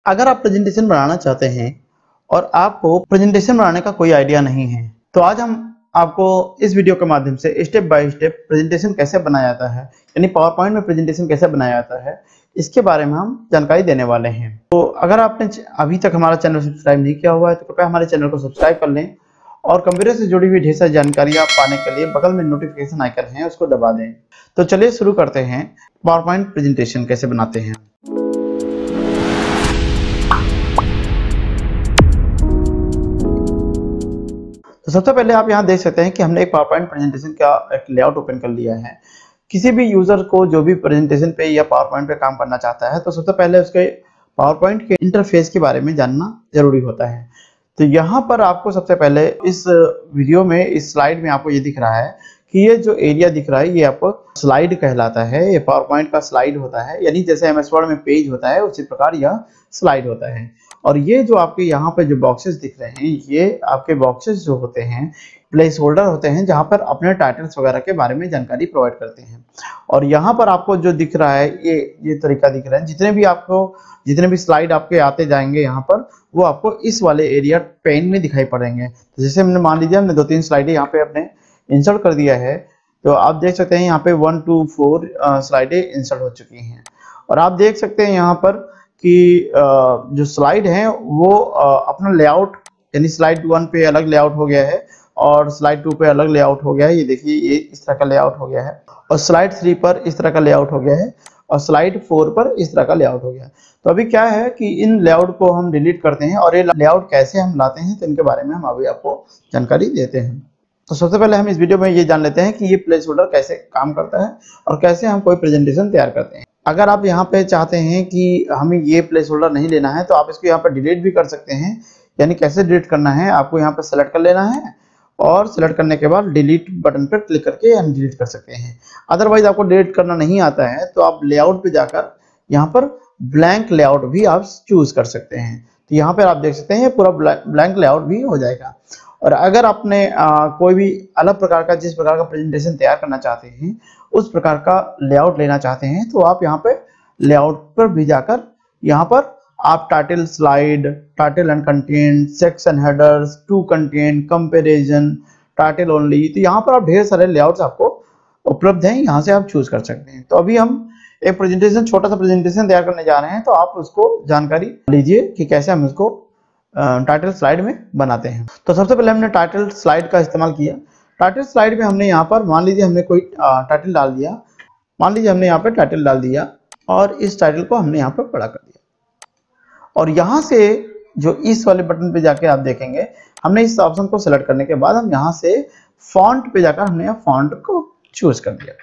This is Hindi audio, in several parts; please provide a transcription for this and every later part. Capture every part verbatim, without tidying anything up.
अगर आप प्रेजेंटेशन बनाना चाहते हैं और आपको प्रेजेंटेशन बनाने का कोई आइडिया नहीं है, तो आज हम आपको इस वीडियो के माध्यम से स्टेप बाय स्टेप प्रेजेंटेशन कैसे बनाया जाता है, यानी पावर पॉइंट में प्रेजेंटेशन कैसे बनाया जाता है, इसके बारे में हम जानकारी देने वाले हैं। तो अगर आपने अभी तक हमारा चैनल सब्सक्राइब नहीं किया हुआ है तो कृपया हमारे चैनल को सब्सक्राइब कर लें और कंप्यूटर से जुड़ी हुई ढेर सारी जानकारियां पाने के लिए बगल में नोटिफिकेशन आइकन है उसको दबा दें। तो चलिए शुरू करते हैं, पावर पॉइंट प्रेजेंटेशन कैसे बनाते हैं। तो सबसे पहले आप यहाँ देख सकते हैं कि हमने एक पावर पॉइंट प्रेजेंटेशन का एक लेआउट ओपन कर लिया है। किसी भी यूजर को जो भी प्रेजेंटेशन पे या पावर पॉइंट पे काम करना चाहता है तो सबसे पहले उसके पावर पॉइंट के इंटरफेस के बारे में जानना जरूरी होता है। तो यहाँ पर आपको सबसे पहले इस वीडियो में इस स्लाइड में आपको ये दिख रहा है कि ये जो एरिया दिख रहा है ये आपको स्लाइड कहलाता है। ये पावर पॉइंट का स्लाइड होता है, यानी जैसे एम एस वर्ड में पेज होता है उसी प्रकार यह स्लाइड होता है। और ये जो आपके यहाँ पे जो बॉक्सेस दिख रहे हैं ये आपके बॉक्सेस जो होते हैं प्लेस होल्डर होते हैं, जहाँ पर अपने टाइटल्स वगैरह के बारे में जानकारी प्रोवाइड करते हैं। और यहाँ पर आपको जो दिख रहा है ये ये तरीका दिख रहा है। जितने भी आपको जितने भी स्लाइड आपके आते जाएंगे यहाँ पर वो आपको इस वाले एरिया पेन में दिखाई पड़ेंगे। तो जैसे हमने मान लीजिए हमने दो तीन स्लाइडें यहाँ पे अपने इंसर्ट कर दिया है, तो आप देख सकते हैं यहाँ पे वन टू फोर स्लाइडें इंसर्ट हो चुकी हैं। और आप देख सकते हैं यहाँ पर कि जो स्लाइड है वो अपना लेआउट, यानी स्लाइड वन पे अलग लेआउट हो गया है और स्लाइड टू पे अलग लेआउट हो गया है। ये देखिए ये इस तरह का लेआउट हो गया है और स्लाइड थ्री पर इस तरह का लेआउट हो गया है और स्लाइड फोर पर इस तरह का लेआउट हो गया है। तो अभी क्या है कि इन लेआउट को हम डिलीट करते हैं और ये लेआउट कैसे हम लाते हैं तो इनके बारे में हम अभी आपको जानकारी देते हैं। तो सबसे पहले हम इस वीडियो में ये जान लेते हैं कि ये प्लेस होल्डर कैसे काम करता है और कैसे हम कोई प्रेजेंटेशन तैयार करते हैं। अगर आप यहाँ पे चाहते हैं कि हमें ये प्लेस होल्डर नहीं लेना है तो आप इसको यहाँ पर डिलीट भी कर सकते हैं। यानी कैसे डिलीट करना है, आपको यहाँ पे सेलेक्ट कर लेना है और सेलेक्ट करने के बाद डिलीट बटन पर क्लिक करके हम डिलीट कर सकते हैं। अदरवाइज आपको डिलीट करना नहीं आता है तो आप लेआउट पे जाकर यहाँ पर ब्लैंक लेआउट भी आप चूज कर सकते हैं। तो यहाँ पर आप देख सकते हैं पूरा ब्लैंक लेआउट भी हो जाएगा। और अगर आपने आ, कोई भी अलग प्रकार का जिस प्रकार का प्रेजेंटेशन तैयार करना चाहते हैं उस प्रकार का लेआउट लेना चाहते हैं तो आप यहाँ पे लेआउट पर भी जाकर यहाँ पर आप title slide, title and content, section headers, two content, comparison, title only, तो यहाँ पर आप ढेर सारे लेआउट्स आपको उपलब्ध हैं, यहाँ से आप चूज कर सकते हैं। तो अभी हम एक प्रेजेंटेशन छोटा सा प्रेजेंटेशन तैयार करने जा रहे हैं, तो आप उसको जानकारी लीजिए कि कैसे हम इसको टाइटल स्लाइड में बनाते हैं। तो सबसे पहले हमने टाइटल स्लाइड का इस्तेमाल किया। टाइटल स्लाइड में हमने यहाँ पर मान लीजिए हमने कोई टाइटल डाल दिया, मान लीजिए हमने यहाँ पे टाइटल डाल दिया और इस टाइटल को हमने यहाँ पर बड़ा कर दिया। और यहाँ से जो इस वाले बटन पे जाके आप देखेंगे हमने इस ऑप्शन को सिलेक्ट करने के बाद हम यहाँ से फॉन्ट पे जाकर हमने फॉन्ट को चूज कर दिया।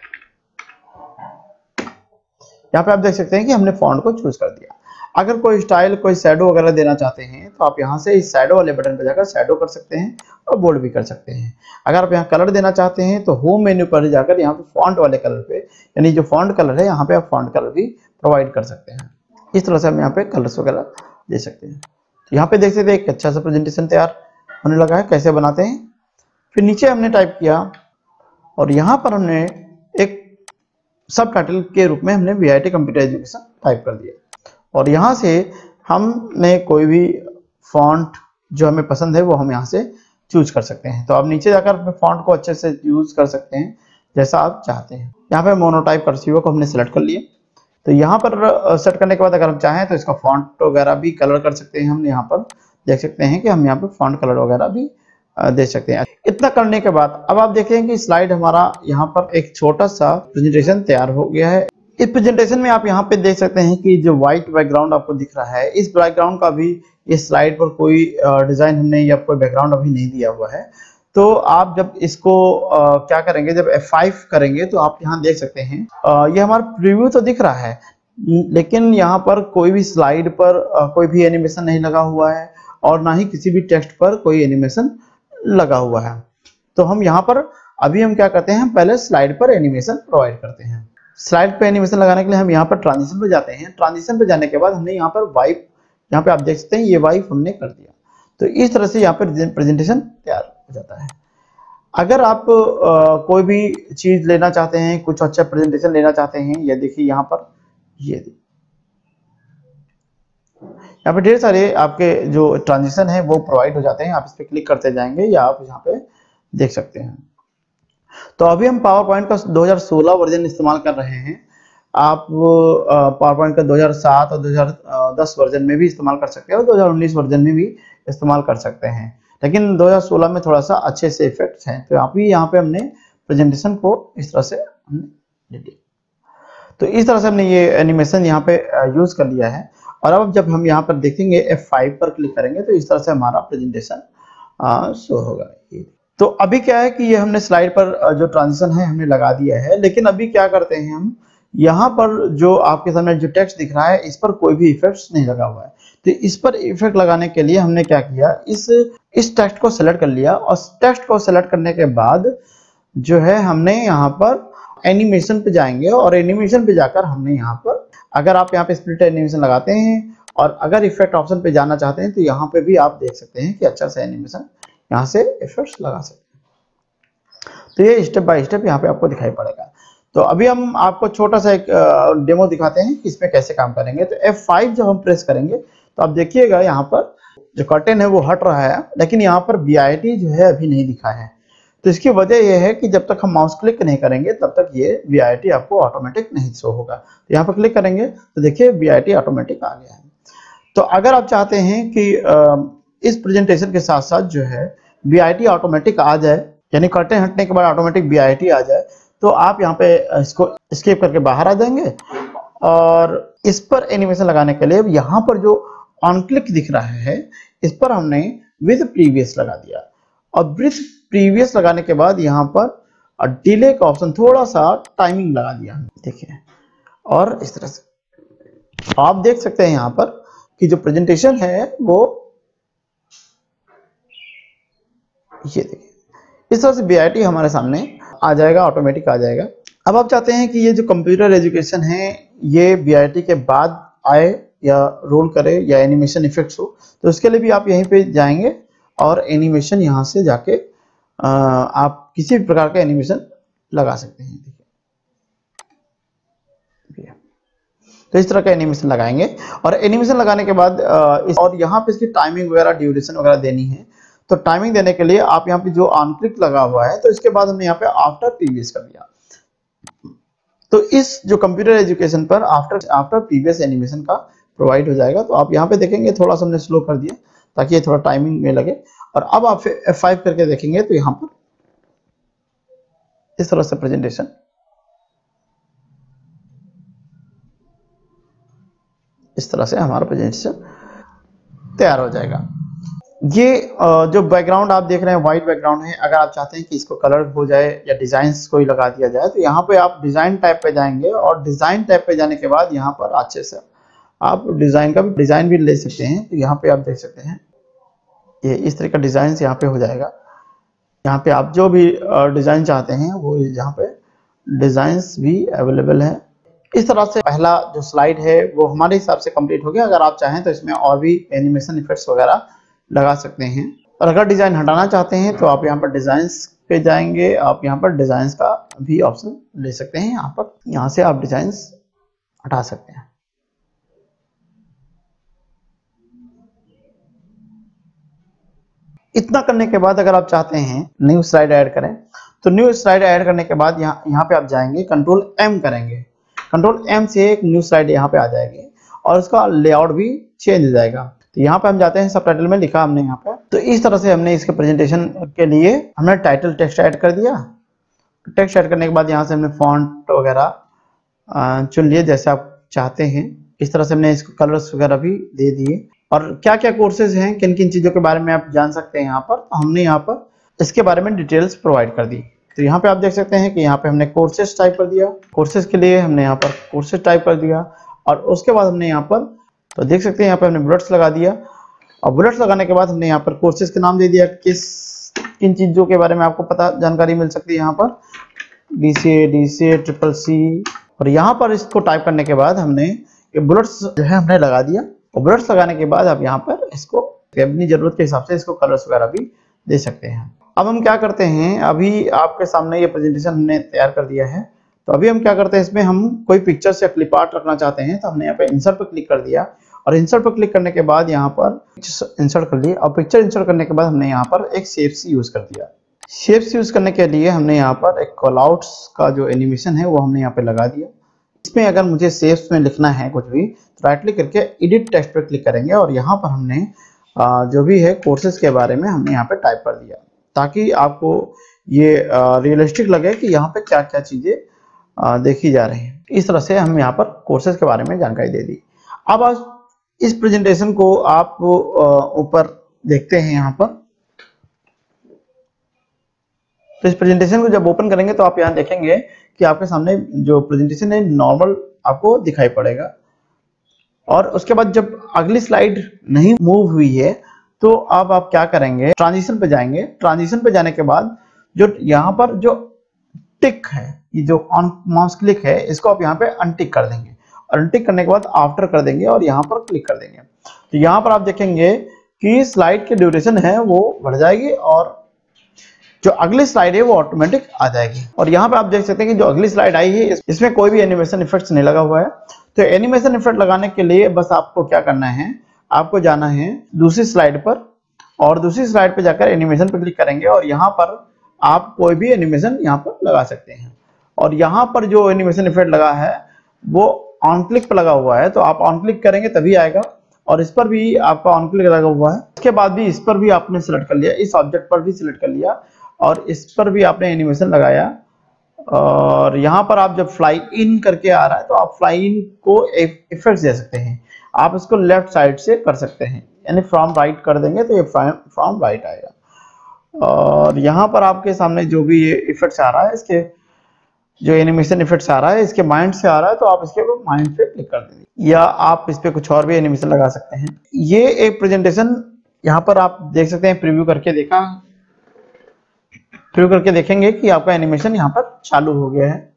यहाँ पे आप देख सकते हैं कि हमने फॉन्ट को चूज कर दिया। अगर कोई स्टाइल, कोई शैडो वगैरह देना चाहते हैं तो आप यहाँ से इस शैडो वाले बटन पर जाकर शैडो कर सकते हैं और बोल्ड भी कर सकते हैं। अगर आप यहाँ कलर देना चाहते हैं तो होम मेन्यू पर जाकर यहाँ पे फॉन्ट वाले कलर पे, यानी जो फॉन्ट कलर है यहाँ पे आप फॉन्ट कलर भी प्रोवाइड कर सकते हैं। इस तरह से हम यहाँ पे कलर्स वगैरह दे सकते हैं। तो यहाँ पे देख सकते हैं एक अच्छा सा प्रेजेंटेशन तैयार होने लगा है। कैसे बनाते हैं, फिर नीचे हमने टाइप किया और यहाँ पर हमने एक सब टाइटल के रूप में हमने V I T computer education type कर दिया। और यहाँ से हमने कोई भी फॉन्ट जो हमें पसंद है वो हम यहाँ से चूज कर सकते हैं। तो आप नीचे जाकर अपने फॉन्ट को अच्छे से यूज कर सकते हैं जैसा आप चाहते हैं। यहाँ पे मोनोटाइप कर्सिव को हमने सेलेक्ट कर लिया। तो यहाँ पर सेट करने के बाद अगर हम चाहें तो इसका फॉन्ट वगैरह भी कलर कर सकते हैं। हम यहाँ पर देख सकते हैं कि हम यहाँ पे फॉन्ट कलर वगैरह भी दे सकते हैं। इतना करने के बाद अब आप देखें कि स्लाइड हमारा यहाँ पर एक छोटा सा प्रेजेंटेशन तैयार हो गया है। इस प्रेजेंटेशन में आप यहाँ पे देख सकते हैं कि जो व्हाइट बैकग्राउंड आपको दिख रहा है, इस बैकग्राउंड का भी इस स्लाइड पर कोई डिजाइन हमने या कोई बैकग्राउंड अभी नहीं दिया हुआ है। तो आप जब इसको आ, क्या करेंगे, जब एफ फाइव करेंगे तो आप यहाँ देख सकते हैं आ, ये हमारा प्रीव्यू तो दिख रहा है लेकिन यहाँ पर कोई भी स्लाइड पर आ, कोई भी एनिमेशन नहीं लगा हुआ है और ना ही किसी भी टेक्स्ट पर कोई एनिमेशन लगा हुआ है। तो हम यहाँ पर अभी हम क्या करते हैं, पहले स्लाइड पर एनिमेशन प्रोवाइड करते हैं। स्लाइड पे एनिमेशन लगाने के लिए हम यहाँ पर ट्रांजिशन पे जाते हैं। ट्रांजिशन पे जाने के बाद हमने यहाँ पर वाइप, यहाँ पे आप देख सकते हैं ये वाइप हमने कर दिया। तो इस तरह से यहाँ पर प्रेजेंटेशन तैयार हो जाता है। अगर आप आ, कोई भी चीज लेना चाहते हैं, कुछ अच्छा प्रेजेंटेशन लेना चाहते हैं, ये देखिए यहाँ पर ये यहाँ पे ढेर सारे आपके जो ट्रांजिशन है वो प्रोवाइड हो जाते हैं, आप इस पर क्लिक करते जाएंगे या आप यहाँ पे देख सकते हैं। तो अभी हम पावर पॉइंट का दो हज़ार सोलह वर्जन इस्तेमाल कर रहे हैं। आप पावर पॉइंट का दो हज़ार सात और दो हज़ार दस वर्जन में भी इस्तेमाल कर सकते हैं और दो हज़ार उन्नीस वर्जन में भी इस्तेमाल कर सकते हैं, लेकिन दो हज़ार सोलह में थोड़ा सा अच्छे से इफेक्ट्स हैं। तो अभी यहाँ पे हमने प्रेजेंटेशन को इस तरह से हमने ले लिया। तो इस तरह से हमने ये एनिमेशन यहाँ पे यूज कर लिया है। और अब जब हम यहाँ पर देखेंगे एफ फाइव पर क्लिक करेंगे तो इस तरह से हमारा प्रेजेंटेशन शो होगा। तो अभी क्या है कि ये हमने स्लाइड पर जो ट्रांजिशन है हमने लगा दिया है, लेकिन अभी क्या करते हैं हम, यहाँ पर जो आपके सामने जो टेक्स्ट दिख रहा है इस पर कोई भी इफेक्ट्स नहीं लगा हुआ है। तो इस पर इफेक्ट लगाने के लिए हमने क्या किया, इस इस टेक्स्ट को सेलेक्ट कर लिया और टेक्स्ट को सेलेक्ट करने के बाद जो है हमने यहाँ पर एनिमेशन पे जाएंगे और एनिमेशन पे जाकर हमने यहाँ पर, अगर आप यहाँ पे स्प्लिट एनिमेशन लगाते हैं और अगर इफेक्ट ऑप्शन पे जाना चाहते हैं तो यहाँ पे भी आप देख सकते हैं कि अच्छा से एनिमेशन यहाँ से इफेक्ट्स लगा सकते हैं। तो ये स्टेप बाय स्टेप यहाँ पे आपको दिखाई पड़ेगा। तो अभी हम आपको छोटा सा एक डेमो दिखाते हैं कि इसमें कैसे काम करेंगे। तो एफ फाइव जब हम प्रेस करेंगे तो आप देखिएगा यहाँ पर जो कर्टेन है वो हट रहा है, लेकिन यहाँ पर बी आई टी जो है अभी नहीं दिखा है। तो इसकी वजह यह है कि जब तक हम माउस क्लिक नहीं करेंगे तब तक ये बी आई टी आपको ऑटोमेटिक नहीं शो होगा। तो यहाँ पर क्लिक करेंगे तो देखिए बी आई टी ऑटोमेटिक आ गया है। तो अगर आप चाहते हैं कि इस प्रेजेंटेशन के साथ साथ जो है बी आई टी ऑटोमेटिक आ जाए, यानी कर्टेन हटने के बाद ऑटोमेटिक बी आई टी आ जाए, तो आप यहाँ पे इसको स्किप करके बाहर आ जाएंगे और इस पर एनिमेशन लगाने के लिए यहाँ पर जो ऑन क्लिक दिख रहा है इस पर हमने विद प्रीवियस लगा दिया और विद प्रीवियस लगाने के बाद यहाँ पर डिले का ऑप्शन, थोड़ा सा टाइमिंग लगा दिया देखिए। और इस तरह से आप देख सकते हैं यहाँ पर कि जो प्रेजेंटेशन है वो ये देखिए इस तरह से बी आई टी हमारे सामने आ जाएगा, ऑटोमेटिक आ जाएगा। अब आप चाहते हैं कि ये जो कंप्यूटर एजुकेशन है ये बी आई टी के बाद आए या रोल करे या एनिमेशन इफेक्ट्स हो, तो इसके लिए भी आप यहीं पे जाएंगे और एनिमेशन यहाँ से जाके आ, आप किसी भी प्रकार का एनिमेशन लगा सकते हैं। देखिए तो इस तरह का एनिमेशन लगाएंगे और एनिमेशन लगाने के बाद आ, इस, और यहाँ पे इसकी टाइमिंग वगैरह ड्यूरेशन वगैरह देनी है। तो टाइमिंग देने के लिए आप यहाँ पे जो ऑन क्लिक लगा हुआ है तो इसके बाद हमने यहाँ पे आफ्टर प्रीवियस कर दिया। तो इस जो कंप्यूटर एजुकेशन पर आफ्टर आफ्टर प्रीवियस एनिमेशन का प्रोवाइड हो जाएगा। तो आप यहाँ पे देखेंगे थोड़ा सा हमने स्लो कर दिया ताकि ये थोड़ा टाइमिंग में लगे। और अब आप एफ फाइव करके देखेंगे तो यहाँ पर इस तरह से प्रेजेंटेशन इस तरह से हमारा प्रेजेंटेशन तैयार हो जाएगा। ये जो बैकग्राउंड आप देख रहे हैं व्हाइट बैकग्राउंड है, अगर आप चाहते हैं कि इसको कलर हो जाए या डिजाइन्स कोई लगा दिया जाए तो यहाँ पे आप डिजाइन टैब पे जाएंगे और डिजाइन टैब पे जाने के बाद यहाँ पर अच्छे से आप डिजाइन का भी डिजाइन भी ले सकते हैं। तो यहाँ पे आप देख सकते हैं ये इस तरह का डिजाइन यहाँ पे हो जाएगा। यहाँ पे आप जो भी डिजाइन चाहते हैं वो यहाँ पे डिजाइन्स भी अवेलेबल है। इस तरह से पहला जो स्लाइड है वो हमारे हिसाब से कंप्लीट हो गया। अगर आप चाहें तो इसमें और भी एनिमेशन इफेक्ट्स वगैरह लगा सकते हैं। और अगर डिजाइन हटाना चाहते हैं तो आप यहाँ पर डिजाइन्स पे जाएंगे, आप यहाँ पर डिजाइन्स का भी ऑप्शन ले सकते हैं। यहाँ पर यहाँ से आप डिजाइन्स हटा सकते हैं। इतना करने के बाद अगर आप चाहते हैं न्यू स्लाइड ऐड करें तो न्यू स्लाइड ऐड करने के बाद यहाँ यहाँ पे आप जाएंगे, कंट्रोल एम करेंगे, कंट्रोल एम से एक न्यू स्लाइड यहाँ पे आ जाएगी और उसका लेआउट भी चेंज हो जाएगा। तो यहाँ पे हम जाते हैं, सब टाइटल में लिखा हमने यहाँ पे। तो इस तरह से हमने इसके प्रेजेंटेशन के लिए हमने टाइटल टेक्स्ट ऐड कर दिया। टेक्स्ट ऐड करने के बाद यहाँ से हमने फॉन्ट वगैरह चुन लिए जैसे आप चाहते हैं। इस तरह से हमने इसको कलर्स वगैरह भी दे दिए। और क्या क्या कोर्सेज हैं, किन किन चीज़ों के बारे में आप जान सकते हैं यहाँ पर, तो हमने यहाँ पर इसके बारे में डिटेल्स प्रोवाइड कर दी। तो यहाँ पे आप देख सकते हैं कि यहाँ पे हमने कोर्सेज टाइप कर दिया। कोर्सेज के लिए हमने यहाँ पर कोर्सेज टाइप कर दिया और उसके बाद हमने यहाँ पर तो देख सकते हैं यहाँ पे हमने बुलेट्स लगा दिया। और बुलेट्स लगाने के बाद हमने यहाँ पर कोर्सेज का नाम दे दिया, किस किन चीज़ों के बारे में आपको पता जानकारी मिल सकती है। यहाँ पर B C A, D C A, triple C. और यहाँ पर इसको टाइप करने के बाद हमने ये बुलेट्स जो है हमने लगा दिया। और बुलेट्स लगाने के बाद आप यहाँ पर इसको अपनी जरूरत के हिसाब से इसको कलर्स वगैरह भी दे सकते हैं। अब हम क्या करते हैं, अभी आपके सामने ये प्रेजेंटेशन हमने तैयार कर दिया है। तो अभी हम क्या करते हैं, इसमें हम कोई पिक्चर्स या क्लिप आर्ट रखना चाहते हैं तो हमने यहाँ पे इंसर्ट पर क्लिक कर दिया और इंसर्ट पर क्लिक करने के बाद यहाँ पर इंसर्ट कर लिए और पिक्चर इंसर्ट करने के बाद हमने यहाँ पर एक शेप्स यूज कर दिया। शेप्स यूज करने के लिए हमने यहाँ पर एक कॉलआउट्स का जो एनिमेशन है वो हमने यहाँ पे लगा दिया। इसमें अगर मुझे शेप्स में लिखना है कुछ भी तो राइट क्लिक करके एडिट टेक्स्ट पर क्लिक करेंगे और यहाँ पर हमने जो भी है कोर्सेज के बारे में हमने यहाँ पे टाइप कर दिया, ताकि आपको ये रियलिस्टिक लगे कि यहाँ पे क्या क्या चीजें देखी जा रही हैं। इस तरह से हम यहाँ पर कोर्सेज के बारे में जानकारी दे दी। अब आज इस प्रेजेंटेशन को आप ऊपर देखते हैं यहाँ पर, तो इस प्रेजेंटेशन को जब ओपन करेंगे तो आप यहाँ देखेंगे कि आपके सामने जो प्रेजेंटेशन है नॉर्मल आपको दिखाई पड़ेगा। और उसके बाद जब अगली स्लाइड नहीं मूव हुई है तो अब आप क्या करेंगे, ट्रांजिशन पे जाएंगे। ट्रांजिशन पे जाने के बाद जो यहाँ पर जो टिक है, ये जो ऑन माउस क्लिक है, इसको आप यहाँ पे अनटिक कर देंगे और अनटिक करने के बाद आफ्टर कर देंगे और यहाँ पर क्लिक कर देंगे। तो यहाँ पर आप देखेंगे कि स्लाइड की ड्यूरेशन है वो बढ़ जाएगी और जो अगली स्लाइड है वो ऑटोमेटिक आ जाएगी। और यहाँ पे आप देख सकते हैं कि जो अगली स्लाइड आई है इसमें कोई भी एनिमेशन इफेक्ट्स नहीं लगा हुआ है। तो एनिमेशन इफेक्ट लगाने के लिए बस आपको क्या करना है, आपको जाना है दूसरी स्लाइड पर और दूसरी स्लाइड पर जाकर एनिमेशन पर क्लिक करेंगे और यहाँ पर आप कोई भी एनिमेशन यहाँ पर लगा सकते हैं। और यहाँ पर जो एनिमेशन इफेक्ट लगा है वो ऑन क्लिक पर लगा हुआ है, तो आप ऑन क्लिक करेंगे तभी आएगा। और इस पर भी आपका ऑन क्लिक लगा हुआ है, इसके बाद भी इस पर भी आपने सिलेक्ट कर लिया, इस ऑब्जेक्ट पर भी सिलेक्ट कर लिया और इस पर भी आपने एनिमेशन लगाया। और यहाँ पर आप जब फ्लाई इन करके आ रहा है तो आप फ्लाई इन को इफेक्ट दे सकते हैं। आप इसको लेफ्ट साइड से कर सकते हैं, यानी फ्रॉम राइट कर देंगे तो ये फ्रॉम राइट आएगा। और यहाँ पर आपके सामने जो भी ये इफेक्ट्स आ रहा है, इसके जो एनिमेशन इफेक्ट्स आ रहा है इसके माइंड से आ रहा है, तो आप इसके माइंड पे क्लिक कर देंगे या आप इस पे कुछ और भी एनिमेशन लगा सकते हैं। ये एक प्रेजेंटेशन यहाँ पर आप देख सकते हैं, प्रीव्यू करके देखा प्रीव्यू करके देखेंगे कि आपका एनिमेशन यहाँ पर चालू हो गया है।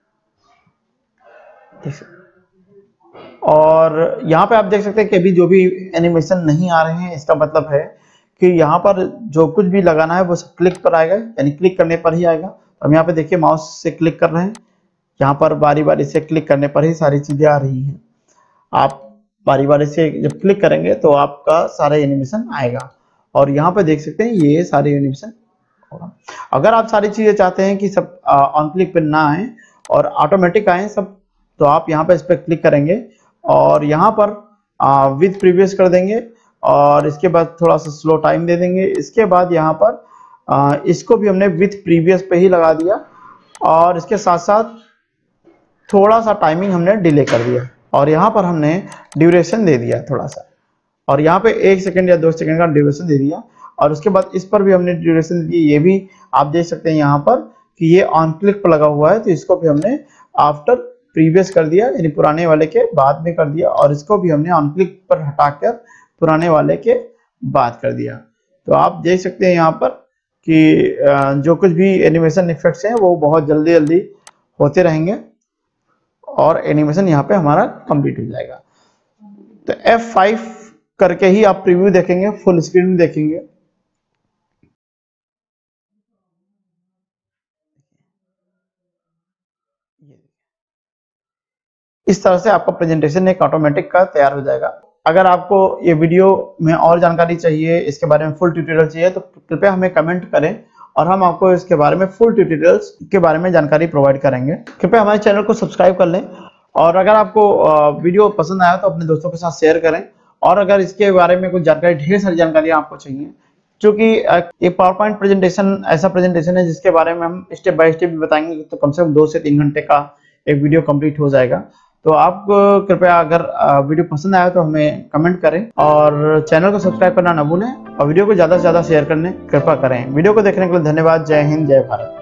और यहाँ पे आप देख सकते हैं कि अभी जो भी एनिमेशन नहीं आ रहे हैं, इसका मतलब है कि यहाँ पर जो कुछ भी लगाना है वो सब क्लिक पर आएगा, यानी क्लिक करने पर ही आएगा। हम यहाँ पे देखिए माउस से क्लिक कर रहे हैं, यहाँ पर बारी बारी से क्लिक करने पर ही सारी चीजें आ रही हैं। आप बारी बारी से जब क्लिक करेंगे तो आपका सारा एनिमेशन आएगा और यहाँ पे देख सकते हैं ये सारे एनिमेशन होगा। अगर आप सारी चीजें चाहते हैं कि सब ऑन क्लिक पे ना आए और ऑटोमेटिक आए सब, तो आप यहाँ पे इस पर क्लिक करेंगे और यहाँ पर विथ प्रीवियस कर देंगे और इसके बाद थोड़ा सा स्लो टाइम दे देंगे। इसके बाद यहाँ पर आ, इसको भी हमने विथ प्रीवियस पे ही लगा दिया और इसके साथ साथ थोड़ा सा टाइमिंग हमने डिले कर दिया और यहाँ पर हमने ड्यूरेशन दे दिया थोड़ा सा, और यहाँ पे एक सेकंड या दो सेकंड का ड्यूरेशन दे दिया और उसके बाद इस पर भी हमने ड्यूरेशन दी। ये भी आप देख सकते हैं यहाँ पर कि ये ऑन क्लिक पर लगा हुआ है, तो इसको भी हमने आफ्टर प्रीवियस कर दिया, यानी पुराने वाले के बाद में कर दिया और इसको भी हमने ऑन क्लिक पर हटाकर पुराने वाले के बाद कर दिया। तो आप देख सकते हैं यहाँ पर कि जो कुछ भी एनिमेशन इफेक्ट्स हैं वो बहुत जल्दी जल्दी होते रहेंगे और एनिमेशन यहाँ पे हमारा कंप्लीट हो जाएगा। तो एफ फाइव करके ही आप प्रीव्यू देखेंगे, फुल स्क्रीन में देखेंगे। इस तरह से आपका प्रेजेंटेशन एक ऑटोमेटिक का तैयार हो जाएगा। अगर आपको ये वीडियो में और जानकारी चाहिए, इसके बारे में फुल ट्यूटोरियल चाहिए, तो कृपया हमें कमेंट करें और हम आपको इसके बारे में फुल ट्यूटोरियल्स के बारे में जानकारी प्रोवाइड करेंगे। कृपया हमारे चैनल को सब्सक्राइब कर लें और अगर आपको वीडियो पसंद आया तो अपने दोस्तों के साथ शेयर करें। और अगर इसके बारे में कुछ जानकारी, ढेर सारी जानकारी आपको चाहिए, क्योंकि एक पावर पॉइंट प्रेजेंटेशन ऐसा प्रेजेंटेशन है जिसके बारे में हम स्टेप बाय स्टेप भी बताएंगे, तो कम से कम दो से तीन घंटे का एक वीडियो कंप्लीट हो जाएगा। तो आप कृपया अगर वीडियो पसंद आया तो हमें कमेंट करें और चैनल को सब्सक्राइब करना ना भूलें और वीडियो को ज़्यादा से ज़्यादा शेयर करने कृपया करें। वीडियो को देखने के लिए धन्यवाद। जय हिंद, जय भारत।